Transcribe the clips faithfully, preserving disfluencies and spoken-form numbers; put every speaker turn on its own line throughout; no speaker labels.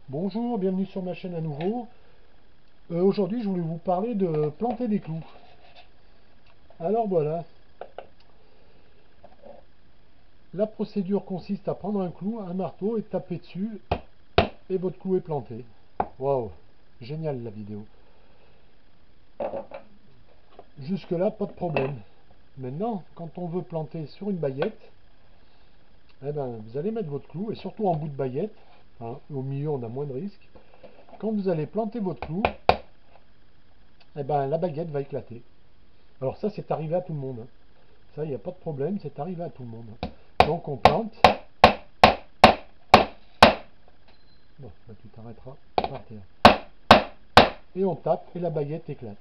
Bonjour, bienvenue sur ma chaîne à nouveau. Euh, aujourd'hui, je voulais vous parler de planter des clous. Alors voilà, la procédure consiste à prendre un clou, un marteau et taper dessus et votre clou est planté. Waouh, génial la vidéo. Jusque là, pas de problème. Maintenant, quand on veut planter sur une baguette, eh ben, vous allez mettre votre clou et surtout en bout de baguette, hein, au milieu on a moins de risques. Quand vous allez planter votre clou, eh ben, la baguette va éclater. Alors ça, c'est arrivé à tout le monde, hein. Ça, il n'y a pas de problème, c'est arrivé à tout le monde. Donc on plante. Bon, là, tu t'arrêteras par terre. Et on tape et la baguette éclate.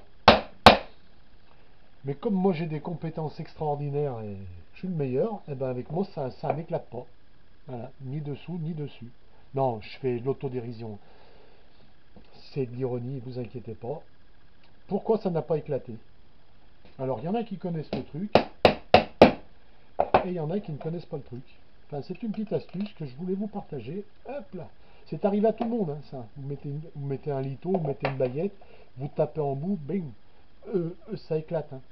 Mais comme moi j'ai des compétences extraordinaires et je suis le meilleur, et ben avec moi ça, ça n'éclate pas. Voilà, ni dessous ni dessus. Non, je fais de l'autodérision. C'est de l'ironie, vous inquiétez pas. Pourquoi ça n'a pas éclaté? Alors il y en a qui connaissent le truc et il y en a qui ne connaissent pas le truc. Enfin, c'est une petite astuce que je voulais vous partager. Hop là. C'est arrivé à tout le monde, hein, ça. Vous mettez, une- vous mettez un lito, vous mettez une baguette, vous tapez en bout, bing, euh, euh, ça éclate, hein.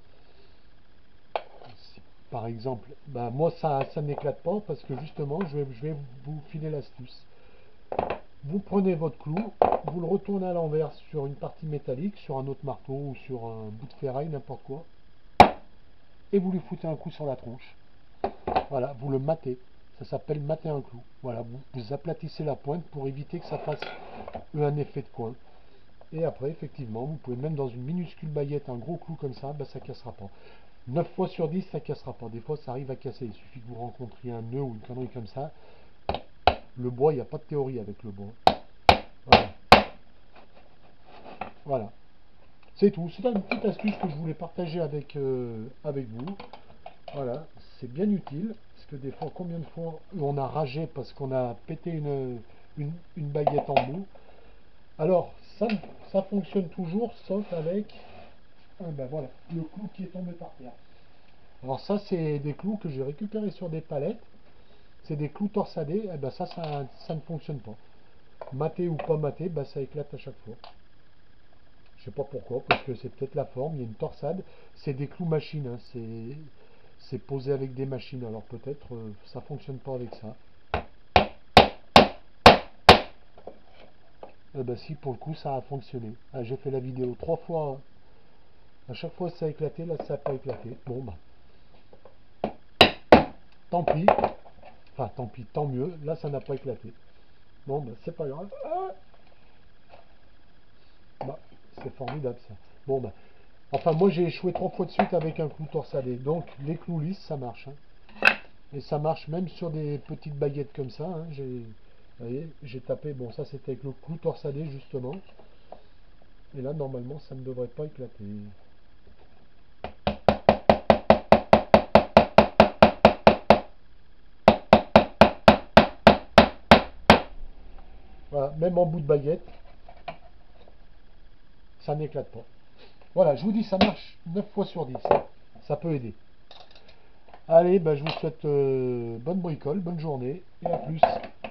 Par exemple, ben moi ça, ça n'éclate pas parce que justement, je vais, je vais vous filer l'astuce. Vous prenez votre clou, vous le retournez à l'envers sur une partie métallique, sur un autre marteau ou sur un bout de ferraille, n'importe quoi, et vous lui foutez un coup sur la tronche. Voilà, vous le matez. Ça s'appelle mater un clou. Voilà, vous, vous aplatissez la pointe pour éviter que ça fasse un effet de coin. Et après, effectivement, vous pouvez même dans une minuscule baguette, un gros clou comme ça, ben, ça ne cassera pas. neuf fois sur dix, ça ne cassera pas. Des fois, ça arrive à casser. Il suffit que vous rencontriez un nœud ou une connerie comme ça. Le bois, il n'y a pas de théorie avec le bois. Voilà. Voilà. C'est tout. C'est une petite astuce que je voulais partager avec, euh, avec vous. Voilà. C'est bien utile. Parce que des fois, combien de fois on a ragé parce qu'on a pété une, une, une baguette en bout. Alors, ça, ça fonctionne toujours, sauf avec ah ben voilà, le clou qui est tombé par terre. Alors ça, c'est des clous que j'ai récupérés sur des palettes. C'est des clous torsadés. Et ben ça, ça, ça ne fonctionne pas. Maté ou pas maté, ben ça éclate à chaque fois. Je sais pas pourquoi, parce que c'est peut-être la forme. Il y a une torsade. C'est des clous machines, hein. C'est c'est posé avec des machines. Alors peut-être euh, ça fonctionne pas avec ça. Eh ben si, pour le coup, ça a fonctionné. Ah, j'ai fait la vidéo trois fois. À chaque fois, ça a éclaté. Là, ça n'a pas éclaté. Bon, bah, tant pis. Enfin, tant pis, tant mieux. Là, ça n'a pas éclaté. Bon, bah, c'est pas grave. Ah, bah, c'est formidable ça. Bon, bah, enfin, moi j'ai échoué trois fois de suite avec un clou torsadé. Donc, les clous lisses, ça marche, hein. Et ça marche même sur des petites baguettes comme ça, hein. J'ai, vous voyez, j'ai tapé. Bon, ça c'était avec le clou torsadé justement. Et là, normalement, ça ne devrait pas éclater. Voilà, même en bout de baguette, ça n'éclate pas. Voilà, je vous dis, ça marche neuf fois sur dix. Ça peut aider. Allez, bah, je vous souhaite euh, bonne bricole, bonne journée et à plus.